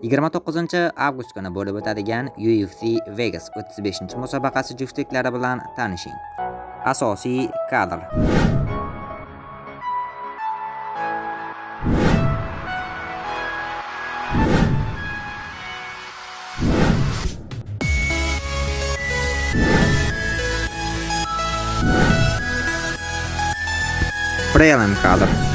29-avgust kuni bo'lib o'tadigan UFC Vegas 35-musobaqasi juftliklari bilan tanishing. Asosiy kadr. Prelim kadr.